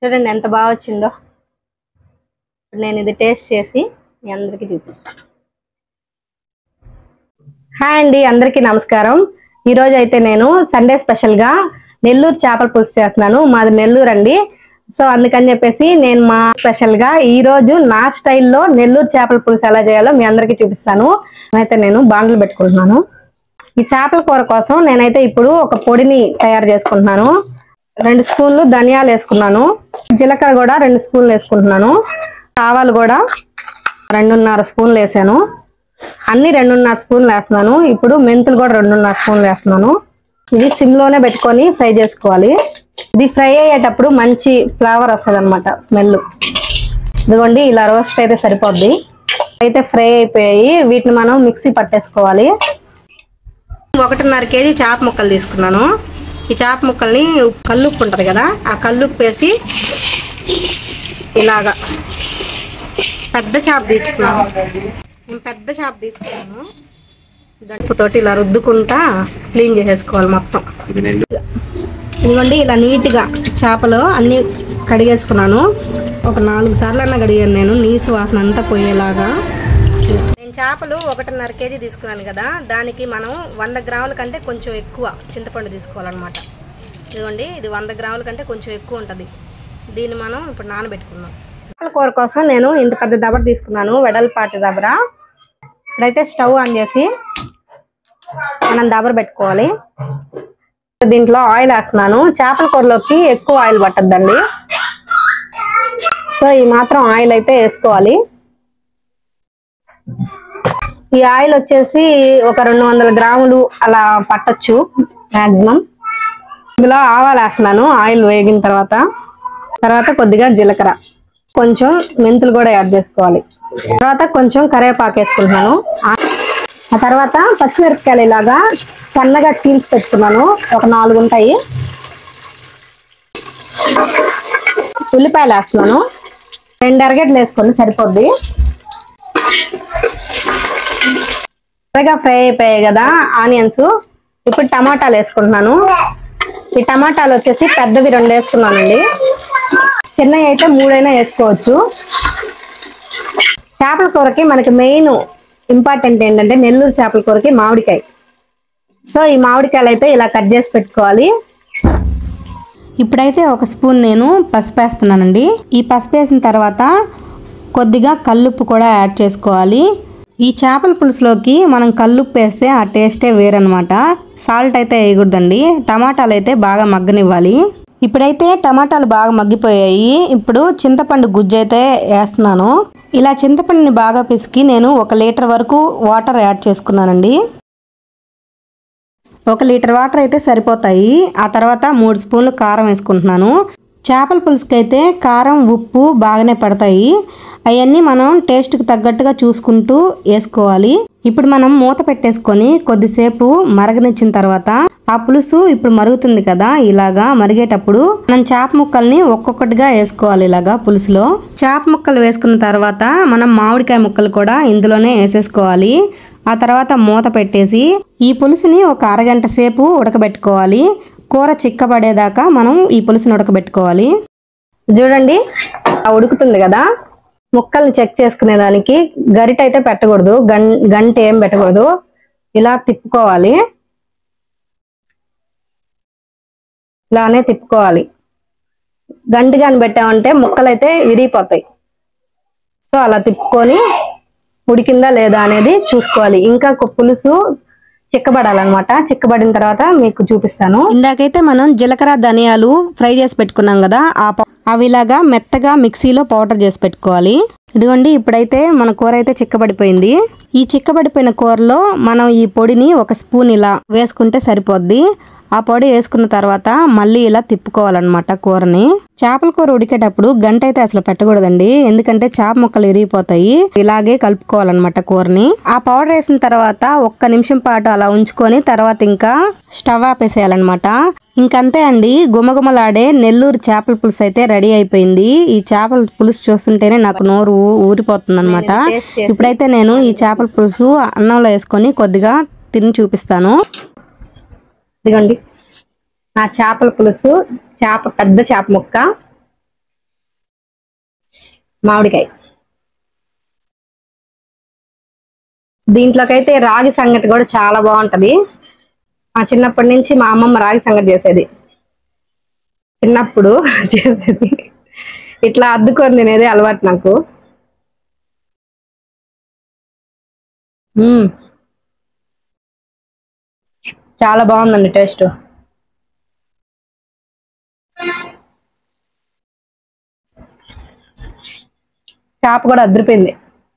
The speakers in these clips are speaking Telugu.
చూడండి ఎంత బాగా వచ్చిందో. నేను ఇది టేస్ట్ చేసి మీ అందరికీ చూపిస్తాను. హాయ్ అండి, అందరికీ నమస్కారం. ఈరోజు అయితే నేను సండే స్పెషల్గా నెల్లూరు చేపల పులుసు చేస్తున్నాను. మాది నెల్లూరు అండి. సో అందుకని చెప్పేసి నేను మా స్పెషల్గా ఈరోజు నా స్టైల్లో నెల్లూరు చేపల పులుసు ఎలా చేయాలో మీ అందరికీ చూపిస్తాను. అయితే నేను బాండ్లు పెట్టుకుంటున్నాను. ఈ చేపల కూర కోసం నేనైతే ఇప్పుడు ఒక పొడిని తయారు చేసుకుంటున్నాను. 2 స్పూన్లు ధనియాలు వేసుకున్నాను. జీలకర్ర కూడా 2 స్పూన్లు వేసుకుంటున్నాను. ఆవాలు కూడా 2.5 స్పూన్లు వేసాను. అన్ని 2.5 స్పూన్లు వేస్తున్నాను. ఇప్పుడు మెంతులు కూడా 2.5 స్పూన్లు వేస్తున్నాను. ఇది సిమ్లోనే పెట్టుకొని ఫ్రై చేసుకోవాలి. ఇది ఫ్రై అయ్యేటప్పుడు మంచి ఫ్లేవర్ వస్తుంది అనమాట, స్మెల్. ఇదిగోండి ఇలా రోస్ట్ అయితే సరిపోద్ది. అయితే ఫ్రై అయిపోయాయి. వీటిని మనం మిక్సీ పట్టేసుకోవాలి. 1.5 కేజీ చేప ముక్కలు తీసుకున్నాను. ఈ చేప ముక్కల్ని కల్లుప్పు ఉంటుంది కదా, ఆ కల్లుప్పు వేసి ఇలాగా పెద్ద చేప తీసుకున్నాను. నేను పెద్ద చేప తీసుకున్నాను. గట్టుతోటి ఇలా రుద్దుకుంటా క్లీన్ చేసేసుకోవాలి మొత్తం. ఇదిగోండి ఇలా నీట్గా చేపలు అన్నీ కడిగేసుకున్నాను. ఒక 4 సార్లన్నా కడిగాను నేను, నీసు వాసన అంతా పోయేలాగా. నేను చేపలు 1.5 కేజీ తీసుకున్నాను కదా, దానికి మనం 100 గ్రాముల కంటే కొంచెం ఎక్కువ చింతపండు తీసుకోవాలన్నమాట. ఇదిగోండి ఇది 100 గ్రాముల కంటే కొంచెం ఎక్కువ ఉంటుంది. దీన్ని మనం ఇప్పుడు నానబెట్టుకుందాం. చేపల కూర కోసం నేను ఇంత పెద్ద దబర తీసుకున్నాను, వెడల్పాటి దబర. ఇప్పుడైతే స్టవ్ ఆన్ చేసి మనం దబర పెట్టుకోవాలి. దీంట్లో ఆయిల్ వేస్తున్నాను. చేపల కూరలోకి ఎక్కువ ఆయిల్ పట్టద్దండి, సో ఈ మాత్రం ఆయిల్ అయితే వేసుకోవాలి. ఈ ఆయిల్ వచ్చేసి ఒక 200 గ్రాములు అలా పట్టొచ్చు మాక్సిమం. ఇందులో ఆవాలు వేస్తున్నాను. ఆయిల్ వేగిన తర్వాత కొద్దిగా జీలకర్ర, కొంచెం మెంతులు కూడా యాడ్ చేసుకోవాలి. తర్వాత కొంచెం కరివేపాకు వేసుకుంటున్నాను. ఆ తర్వాత పచ్చిమిరపకాయలు ఇలాగా సన్నగా చీల్చి పెట్టుకున్నాను, ఒక 4 ఉంటాయి. ఉల్లిపాయలు వేస్తున్నాను. 2 ఎర్రగడ్డలు వేసుకొని సరిపోద్ది. త్వరగా ఫ్రై అయిపోయాయి కదా ఆనియన్స్. ఇప్పుడు టమాటాలు వేసుకుంటున్నాను. ఈ టమాటాలు వచ్చేసి పెద్దవి 2 వేసుకున్నానండి. చిన్నవి అయితే 3 అయినా వేసుకోవచ్చు. చేపల కూరకి మనకి మెయిన్ ఇంపార్టెంట్ ఏంటంటే నెల్లూరు చేపల కూరకి మామిడికాయ. సో ఈ మామిడికాయలు అయితే ఇలా కట్ చేసి పెట్టుకోవాలి. ఇప్పుడైతే 1 స్పూన్ నేను పసుపు వేస్తున్నానండి. ఈ పసుపు వేసిన తర్వాత కొద్దిగా కల్లుప్పు కూడా యాడ్ చేసుకోవాలి. ఈ చేపల పులుసులోకి మనం కల్లుప్పు వేస్తే ఆ టేస్టే వేరనమాట. సాల్ట్ అయితే వేయకూడదండి. టమాటాలు అయితే బాగా మగ్గనివ్వాలి. ఇప్పుడైతే టమాటాలు బాగా మగ్గిపోయాయి. ఇప్పుడు చింతపండు గుజ్జు అయితే వేస్తున్నాను. ఇలా చింతపండుని బాగా పిసికి నేను 1 లీటర్ వరకు వాటర్ యాడ్ చేసుకున్నానండి. 1 లీటర్ వాటర్ అయితే సరిపోతాయి. ఆ తర్వాత 3 స్పూన్లు కారం వేసుకుంటున్నాను. చేపల పులుసుకి అయితే కారం ఉప్పు బాగానే పడతాయి. అవన్నీ మనం టేస్ట్కి తగ్గట్టుగా చూసుకుంటూ వేసుకోవాలి. ఇప్పుడు మనం మూత పెట్టేసుకొని కొద్దిసేపు మరగనిచ్చిన తర్వాత ఆ పులుసు ఇప్పుడు మరుగుతుంది కదా, ఇలాగా మరిగేటప్పుడు మనం చేప ముక్కల్ని ఒక్కొక్కటిగా వేసుకోవాలి. ఇలాగా పులుసులో చేప ముక్కలు వేసుకున్న తర్వాత మనం మామిడికాయ ముక్కలు కూడా ఇందులోనే వేసేసుకోవాలి. ఆ తర్వాత మూత పెట్టేసి ఈ పులుసుని ఒక అరగంట సేపు ఉడకబెట్టుకోవాలి. కూర చిక్కబడేదాకా మనం ఈ పులుసుని ఉడకబెట్టుకోవాలి. చూడండి ఉడుకుతుంది కదా, ముక్కల్ని చెక్ చేసుకునేదానికి గరిట అయితే పెట్టకూడదు, గంట ఏం పెట్టకూడదు. ఇలా తిప్పుకోవాలి, ఇలానే తిప్పుకోవాలి. గంట కానీ పెట్టామంటే ముక్కలు అయితే విరిగిపోతాయి. సో అలా తిప్పుకొని ఉడికిందా లేదా అనేది చూసుకోవాలి. ఇంకా పులుసు చిక్కబడాలన్నమాట. చిక్కబడిన తర్వాత మీకు చూపిస్తాను. ఇందాకైతే మనం జీలకర్ర ధనియాలు ఫ్రై చేసి పెట్టుకున్నాం కదా, అవి ఇలాగా మెత్తగా మిక్సీలో పౌడర్ చేసి పెట్టుకోవాలి. ఇదిగోండి ఇప్పుడైతే మన కూర అయితే చిక్కబడిపోయింది. ఈ చిక్కబడిపోయిన కూరలో మనం ఈ పొడిని 1 స్పూన్ ఇలా వేసుకుంటే సరిపోద్ది. ఆ పొడి వేసుకున్న తర్వాత మళ్ళీ ఇలా తిప్పుకోవాలన్నమాట కూరని. చేపల కూర ఉడికేటప్పుడు గంట అయితే అసలు పెట్టకూడదండి, ఎందుకంటే చేప ముక్కలు ఇరిగిపోతాయి. ఇలాగే కలుపుకోవాలన్నమాట కూరని. ఆ పౌడర్ వేసిన తర్వాత 1 నిమిషం పాటు అలా ఉంచుకొని తర్వాత ఇంకా స్టవ్ ఆపేసేయాలన్నమాట. ఇంకంతే అండి, గుమగుమలాడే నెల్లూరు చేపల పులుసు అయితే రెడీ అయిపోయింది. ఈ చేపల పులుసు చూస్తుంటేనే నాకు నోరు ఊరిపోతుంది అనమాట. ఇప్పుడైతే నేను ఈ చేపల పులుసు అన్నంలో వేసుకొని కొద్దిగా తిని చూపిస్తాను. ఇదిగోండి నా చేపల పులుసు, పెద్ద చేప ముక్క మామిడికాయ. దీంట్లోకైతే రాగి సంగటి కూడా చాలా బాగుంటది. మా చిన్నప్పటి నుంచి మా అమ్మమ్మ రాగి సంగటి చేసేది. చిన్నప్పుడు చేసేది ఇట్లా అద్దుకొని తినేది అలవాటు నాకు. చాలా బాగుందండి టేస్ట్. చేప కూడా అదిరిపోయింది.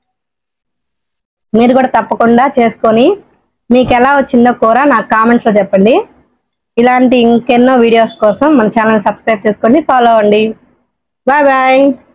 మీరు కూడా తప్పకుండా చేసుకొని మీకు ఎలా వచ్చిందో కూర నాకు కామెంట్స్ లో చెప్పండి. ఇలాంటి ఇంకెన్నో వీడియోస్ కోసం మన ఛానల్ సబ్స్క్రైబ్ చేసుకోండి, ఫాలో అవ్వండి. Bye bye.